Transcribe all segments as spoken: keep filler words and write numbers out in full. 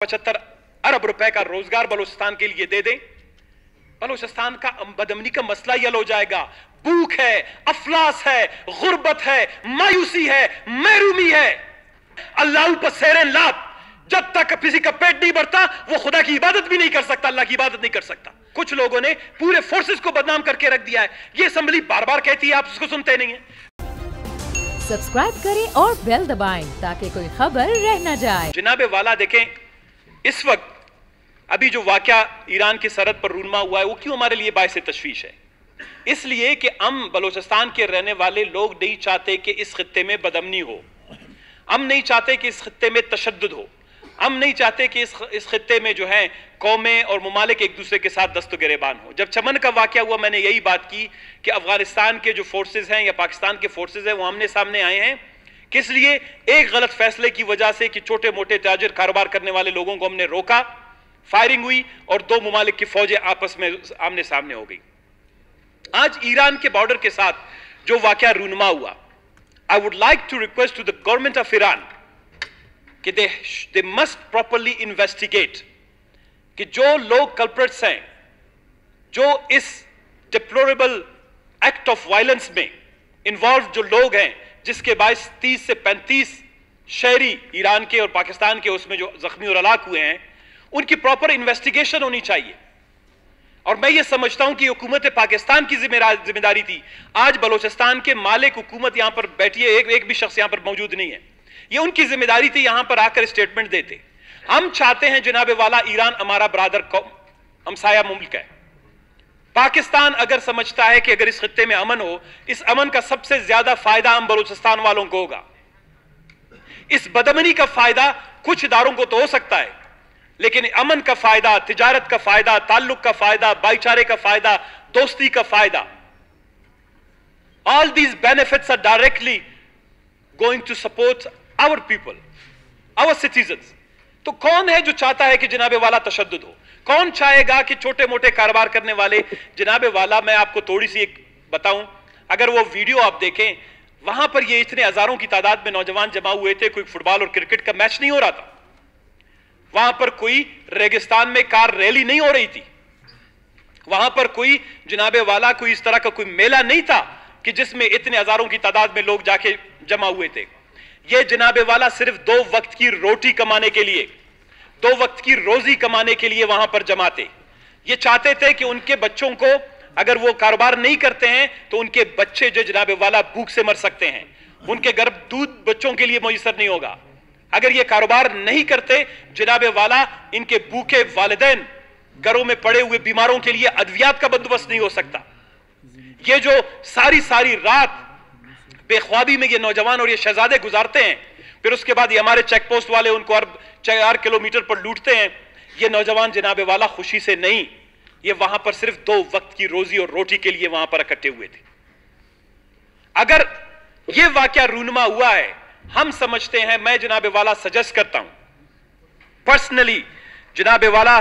पचहत्तर अरब रुपए का रोजगार बलूचिस्तान के लिए दे दें, बलूचिस्तान का बदमनी का मसला हल हो जाएगा। भूख है, अफलास है, गुर्बत है, मायूसी है, महरूमी है। अल्लाह पर सेरन लाभ, जब तक किसी का पेट नहीं भरता वो खुदा की इबादत भी नहीं कर सकता, अल्लाह की इबादत नहीं कर सकता। कुछ लोगों ने पूरे फोर्सेस को बदनाम करके रख दिया है। ये असेंबली बार बार कहती है, आप उसको सुनते नहीं है। सब्सक्राइब करें और बेल दबाएं ताकि कोई खबर रह न जाए। जनाबे वाला देखें, इस वक्त अभी जो वाकया ईरान की सरहद पर रूनमा हुआ है वो क्यों हमारे लिए बायसे तशवीश है? इसलिए कि हम बलूचिस्तान के रहने वाले लोग नहीं चाहते कि इस खित्ते में बदअमनी हो, हम नहीं चाहते कि इस खित्ते में तशद्दुद हो, हम नहीं चाहते कि इस इस खित्ते में जो है कौमें और ममालिक एक दूसरे के साथ दस्त गिरेबान हो। जब चमन का वाकया हुआ मैंने यही बात की कि अफगानिस्तान के जो फोर्सेज हैं या पाकिस्तान के फोर्सेज हैं वो आमने सामने आए हैं। किस लिए? एक गलत फैसले की वजह से कि छोटे मोटे ताजिर कारोबार करने वाले लोगों को हमने रोका, फायरिंग हुई और दो ममालिक की फौजें आपस में आमने सामने हो गई। आज ईरान के बॉर्डर के साथ जो वाकया रूनमा हुआ, I would like to request to the government of Iran कि they they must properly investigate कि जो लोग कल्प्रिट्स हैं, जो इस डिप्लोरेबल एक्ट ऑफ वायलेंस में इन्वॉल्व जो लोग हैं, जिसके बाईस तीस से पैंतीस शहरी ईरान के और पाकिस्तान के उसमें जो जख्मी और हलाक हुए हैं, उनकी प्रॉपर इन्वेस्टिगेशन होनी चाहिए। और मैं ये समझता हूं कि हुकूमत पाकिस्तान की जिम्मेदारी थी। आज बलूचिस्तान के मालिक हुकूमत यहां पर बैठी है, एक, एक भी शख्स यहां पर मौजूद नहीं है, ये उनकी जिम्मेदारी थी यहां पर आकर स्टेटमेंट देते। हम चाहते हैं जनाबे वाला, ईरान हमारा ब्रादर हमसाया मुल्क है। पाकिस्तान अगर समझता है कि अगर इस खित्ते में अमन हो, इस अमन का सबसे ज्यादा फायदा हम बलूचिस्तान वालों को होगा। इस बदमनी का फायदा कुछ इदारों को तो हो सकता है, लेकिन अमन का फायदा, तिजारत का फायदा, ताल्लुक का फायदा, भाईचारे का फायदा, दोस्ती का फायदा, all these benefits are directly going to support our people, our citizens. तो कौन है जो चाहता है कि जनाबे वाला तशद्दुद हो? कौन चाहेगा कि छोटे मोटे कारोबार करने वाले, जनाबे वाला मैं आपको थोड़ी सी एक बताऊं, अगर वो वीडियो आप देखें, वहां पर ये इतने हजारों की तादाद में नौजवान जमा हुए थे, कोई फुटबॉल और क्रिकेट का मैच नहीं हो रहा था, वहां पर कोई रेगिस्तान में कार रैली नहीं हो रही थी, वहां पर कोई जनाबे वाला कोई इस तरह का कोई मेला नहीं था कि जिसमें इतने हजारों की तादाद में लोग जाके जमा हुए थे। ये जनाबे वाला सिर्फ दो वक्त की रोटी कमाने के लिए, दो वक्त की रोजी कमाने के लिए वहां पर जमा थे। ये चाहते थे कि उनके बच्चों को, अगर वो कारोबार नहीं करते हैं तो उनके बच्चे जो जनाबे वाला भूख से मर सकते हैं, उनके गर्भ दूध बच्चों के लिए मुयसर नहीं होगा। अगर ये कारोबार नहीं करते जनाबे वाला, इनके भूखे वालिदैन घरों में पड़े हुए बीमारों के लिए अद्वियात का बंदोबस्त नहीं हो सकता। ये जो सारी सारी रात बेख्वाबी में ये नौजवान और ये शहजादे गुजारते हैं, फिर उसके बाद ये हमारे चेक पोस्ट वाले उनको हर चार किलोमीटर पर लूटते हैं, ये नौजवान जनाबे वाला खुशी से नहीं, ये वहां पर सिर्फ दो वक्त की रोजी और रोटी के लिए वहां पर इकट्ठे हुए थे। अगर ये वाकया रूनमा हुआ है, हम समझते हैं, मैं जनाबे वाला सजेस्ट करता हूं पर्सनली, जनाबे वाला,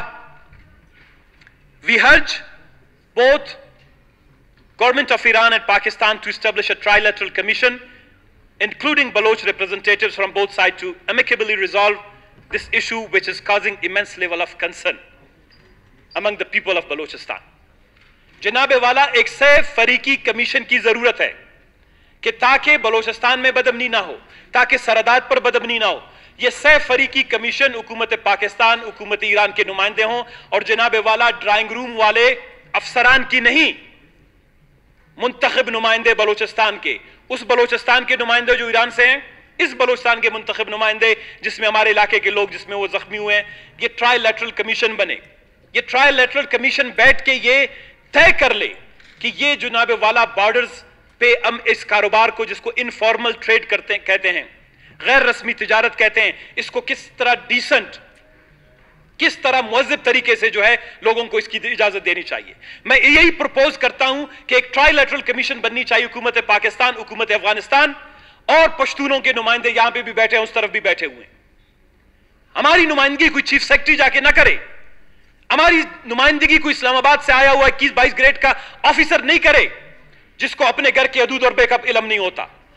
we urge both Government of Iran and Pakistan to establish a trilateral commission, including Baloch representatives from both sides, to amicably resolve this issue, which is causing immense level of concern among the people of Balochistan. जनाबे वाला, एक सै फरीकी commission की जरूरत है कि ताकि बलोचिस्तान में बदअमनी ना हो, ताकि सरहदात पर बदअमनी ना हो। यह सै फरीकी कमीशन हुकूमत पाकिस्तान, हुकूमत ईरान के नुमाइंदे हों, और जनाबे वाला ड्राइंग रूम वाले अफसरान की नहीं, मुंतखब नुमाइंदे बलोचिस्तान के, उस बलोचिस्तान के नुमाइंदे जो ईरान से हैं, इस बलोचिस्तान के मुंतखब नुमाइंदे जिसमें हमारे इलाके के लोग, जिसमें वो जख्मी हुए हैं, ये ट्राइलैटरल कमीशन बने। ये ट्राइलैटरल कमीशन बैठ के ये तय कर ले कि ये जनाबे वाला बॉर्डर्स पे हम इस कारोबार को, जिसको इनफॉर्मल ट्रेड करते कहते हैं, गैर रस्मी तिजारत कहते हैं, इसको किस तरह डिसेंट, किस तरह मुअज्जब तरीके से जो है लोगों को इसकी इजाजत देनी चाहिए। मैं यही प्रपोज करता हूं कि एक ट्राइलैटरल कमीशन बननी चाहिए, हुकूमत पाकिस्तान, हुकूमत अफगानिस्तान और पश्तूनों के नुमाइंदे यहां पे भी बैठे हैं, उस तरफ भी बैठे हुए हैं। हमारी नुमाइंदगी कोई चीफ सेक्रेटरी जाके ना करे, हमारी नुमाइंदगी कोई इस्लामाबाद से आया हुआ इक्कीस बाईस ग्रेड का ऑफिसर नहीं करे, जिसको अपने घर के हदूद और बेकअप इल्म नहीं होता।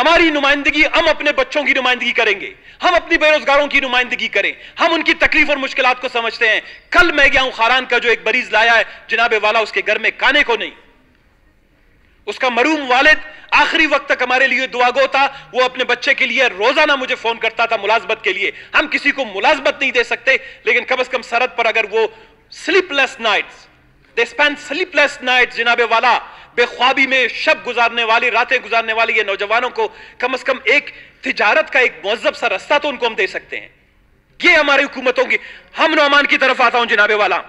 हमारी नुमाइंदगी, हम अपने बच्चों की नुमाइंदगी करेंगे, हम अपनी बेरोजगारों की नुमाइंदगी करें, हम उनकी तकलीफ और मुश्किलात को समझते हैं। कल मैं गया हूं खारान का जो एक मरीज लाया है जनाबे वाला, उसके घर में खाने को नहीं, उसका मरूम वालिद आखिरी वक्त तक हमारे लिए दुआगो था। वो अपने बच्चे के लिए रोजाना मुझे फोन करता था मुलाजमत के लिए। हम किसी को मुलाजमत नहीं दे सकते, लेकिन कम से कम सरहद पर अगर वो sleepless nights, they spend sleepless nights जनाबे वाला, बेख्वाबी में शब गुजारने वाली, रातें गुजारने वाली ये नौजवानों को कम से कम एक तिजारत का एक मुअज्जब सा रास्ता तो उनको हम दे सकते हैं। ये हमारी हुकूमतों की। हम नौमान की तरफ आता हूं जनाबे वाला।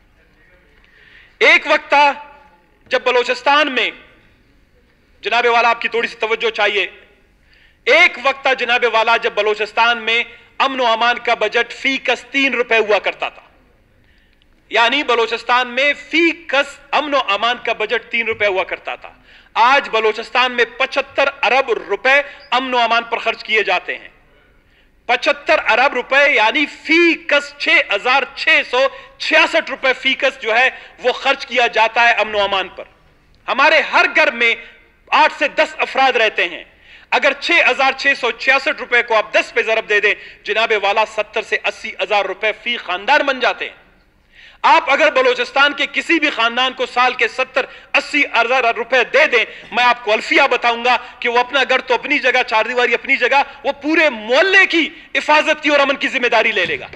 एक वक्त था जब बलोचिस्तान में, जनाबे वाला आपकी थोड़ी सी तवज्जो चाहिए, एक वक्त था जनाबे वाला जब बलोचिस्तान में अमन व अमान का बजट फी कस तीन रुपए हुआ करता था। यानी बलोचिस्तान में फी कस अमन व अमान का बजट तीन रुपए हुआ करता था। आज बलोचिस्तान में पचहत्तर अरब रुपए अमन व अमान पर खर्च किए जाते हैं। पचहत्तर अरब रुपए यानी फी कस छह हजार छह सौ छियासठ रुपए फी कस जो है वो खर्च किया जाता है अमन व अमान पर। हमारे हर घर में आठ से दस अफराद रहते हैं। अगर छह हजार छह सौ छियासठ रुपए को आप दस पे जरब दे दें जनाबे वाला, सत्तर से अस्सी हजार रुपए फी खानदान बन जाते हैं। आप अगर बलोचिस्तान के किसी भी खानदान को साल के सत्तर अस्सी हजार रुपए दे दें, मैं आपको अल्फिया बताऊंगा कि वो अपना घर तो अपनी जगह, चार दीवारी अपनी जगह, वो पूरे मोहल्ले की हिफाजत की और अमन की जिम्मेदारी ले लेगा।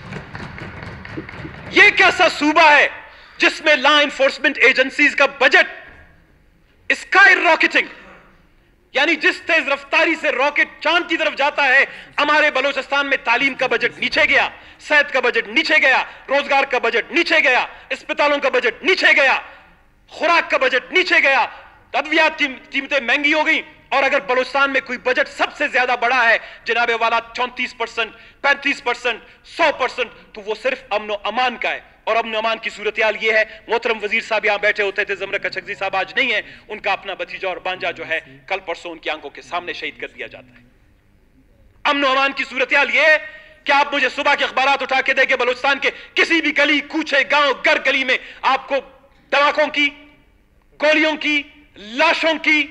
ये कैसा सूबा है जिसमें लॉ एनफोर्समेंट एजेंसीज का बजट स्काई रॉकेटिंग, यानी जिस तेज रफ्तारी से रॉकेट चांद की तरफ जाता है, हमारे बलोचिस्तान में तालीम का बजट नीचे गया, सेहत का बजट नीचे गया, रोजगार का बजट नीचे गया, अस्पतालों का बजट नीचे गया, खुराक का बजट नीचे गया, अद्वियात की कीमतें महंगी हो गई। और अगर बलोचिस्तान में कोई बजट सबसे ज्यादा बड़ा है जनाबे वाला चौंतीस परसेंट, पैंतीस परसेंट, सौ परसेंट, तो वो सिर्फ अमन व अमान का है। और अमन अमान की सूरत हाल ये है, मोहतरम वजीर साहब यहां बैठे होते थे, जमरा कचकजी साहब आज नहीं है, उनका अपना भतीजा और बांजा जो है कल परसों उनकी आंखों के सामने शहीद कर दिया जाता है। अमन अमान की सूरत हाल ये है कि आप मुझे सुबह के अखबारात उठा के देखे, बलूचिस्तान के किसी भी गली कूचे, गांव, घर गली में आपको धमाकों की, गोलियों की, लाशों की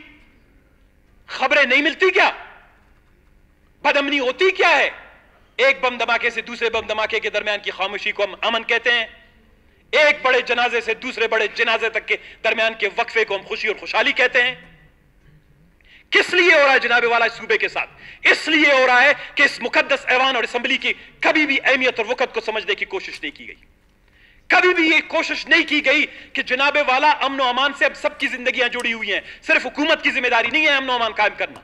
खबरें नहीं मिलती क्या? बदअमनी होती क्या है? एक बम धमाके से दूसरे बम धमाके के दरमियान की खामोशी को हम अमन कहते हैं। एक बड़े जनाजे से दूसरे बड़े जनाजे तक के दरमियान के वक्फे को हम खुशी और खुशहाली कहते हैं। किस लिए हो रहा है जनाबे वाला इस सूबे के साथ? इसलिए हो रहा है कि इस मुकद्दस ऐवान और असेंबली की कभी भी अहमियत और वक़्त को समझने की कोशिश नहीं की गई। कभी भी ये कोशिश नहीं की गई कि जनाबे वाला अमन और अमान से अब सबकी जिंदगियां जुड़ी हुई हैं। सिर्फ हुकूमत की जिम्मेदारी नहीं है अमन और अमान कायम करना।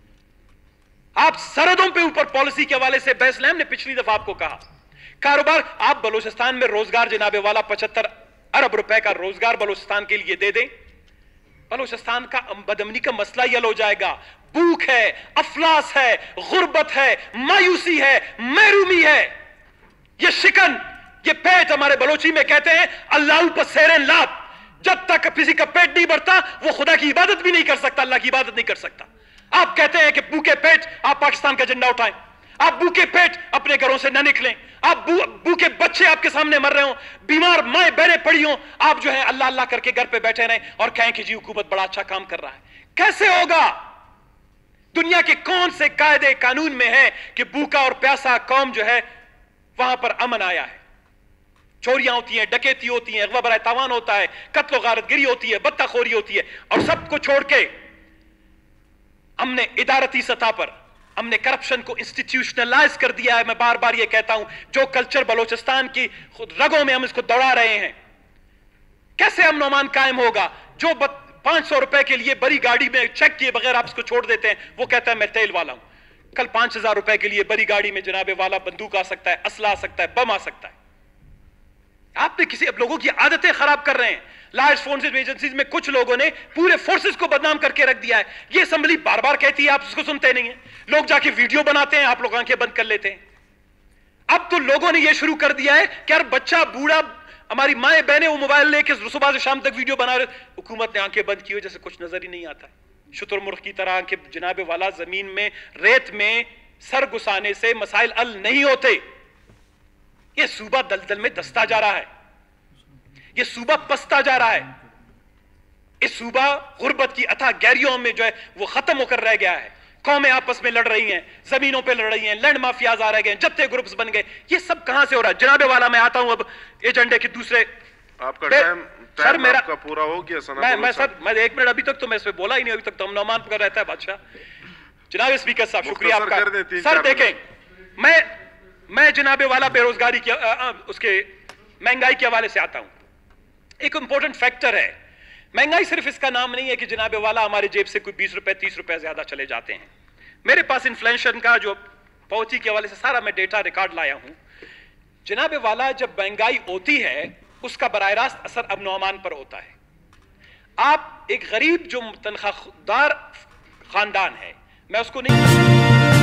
आप सरहदों पे ऊपर पॉलिसी के हवाले से बहस लें, हमने पिछली दफा आपको कहा कारोबार, आप बलूचिस्तान में रोजगार जनाबे वाला पचहत्तर अरब रुपए का रोजगार बलूचिस्तान के लिए दे दें, बलूचिस्तान का बदअमनी का मसला ही हल हो जाएगा। भूख है, अफलास है, गुर्बत है, मायूसी है, महरूमी है, ये शिकन, ये पेट, हमारे बलोची में कहते हैं अल्लाह पर सेरन लात। जब तक किसी का पेट नहीं भरता वो खुदा की इबादत भी नहीं कर सकता, अल्लाह की इबादत नहीं कर सकता। आप कहते हैं कि भूखे पेट आप पाकिस्तान का झंडा उठाएं, आप भूखे पेट अपने घरों से न निकलें, आप भूखे बच्चे आपके सामने मर रहे हो, बीमार माए बहनें पड़ी हो, आप जो है अल्लाह अल्लाह करके घर पे बैठे रहें और कहें कि जी हुकूमत बड़ा अच्छा काम कर रहा है। कैसे होगा? दुनिया के कौन से कायदे कानून में है कि भूखा और प्यासा कौम जो है वहां पर अमन आया है? चोरियां होती हैं, डकैती होती है, अगवा बराए तावान होता है, कत्ल गारतगिरी होती है, बत्ताखोरी होती है, और सबको छोड़ के हमने इदारती सतह पर हमने करप्शन को इंस्टीट्यूशनलाइज कर दिया है। मैं बार बार ये कहता हूं, जो कल्चर बलोचिस्तान की रगों में हम इसको दौड़ा रहे हैं, कैसे अमन अमान कायम होगा? जो पांच सौ रुपए के लिए बड़ी गाड़ी में चेक किए बगैर आप इसको छोड़ देते हैं, वो कहता है मैं तेल वाला हूं। कल पांच हजार रुपए के लिए बड़ी गाड़ी में जनाबे वाला बंदूक आ सकता है, असला आ सकता है, बम आ सकता है। आपने किसी अब लोगों की आदतें खराब कर रहे हैं। लॉ एनफोर्समेंट एजेंसीज में कुछ लोगों ने पूरे फोर्सेस को बदनाम करके रख दिया है। ये असेंबली बार बार कहती है, आप उसको सुनते नहीं है। लोग जाके वीडियो बनाते हैं, आप लोग आंखें बंद कर लेते हैं। अब तो लोगों ने यह शुरू कर दिया है कि यार बच्चा, बूढ़ा, हमारी माए बहनें वो मोबाइल लेके सुबह से शाम तक वीडियो बना रहे। हुकूमत ने आंखें बंद की हो जैसे कुछ नजर ही नहीं आता। शुतुरमुर्ग की तरह आंखें जनाबे वाला जमीन में रेत में सर घुसाने से मसाइल हल नहीं होते। यह सूबा दलदल में दस्ता जा रहा है, यह सूबा पसता जा रहा है। इस सूबा गुर्बत की अथाह गहरियों में जो है वो खत्म होकर रह गया है। कौमें आपस में लड़ रही हैं, जमीनों पे लड़ रही हैं, लैंड माफियाज आ रह गए, जत्थे ग्रुप्स बन गए। ये सब कहां से हो रहा है? जनाबे वाला मैं आता हूं अब एजेंडे के दूसरे। आपका टाइम सर मेरा आपका पूरा हो गया सना। मैं मैं सर मैं एक मिनट अभी तक तो मैं इसमें बोला ही नहीं, अभी तक तो हम नौमान पर रहता है बादशाह। जनाब स्पीकर साहब शुक्रिया आपका। सर देखें, मैं मैं जनाबे वाला बेरोजगारी की उसके महंगाई के हवाले से आता हूं। एक इंपॉर्टेंट फैक्टर है, महंगाई सिर्फ इसका नाम नहीं है कि जनाबे वाला हमारे जेब से कोई बीस रुपए तीस रुपए ज्यादा चले जाते हैं। मेरे पास इन्फ्लेशन का जो पहुंची के हवाले से सारा मैं डेटा रिकॉर्ड लाया हूं। जनाबे वाला जब महंगाई होती है उसका बराह रास्त असर अब नौमान पर होता है। आप एक गरीब जो तनख्वाहदार खानदान है, मैं उसको नहीं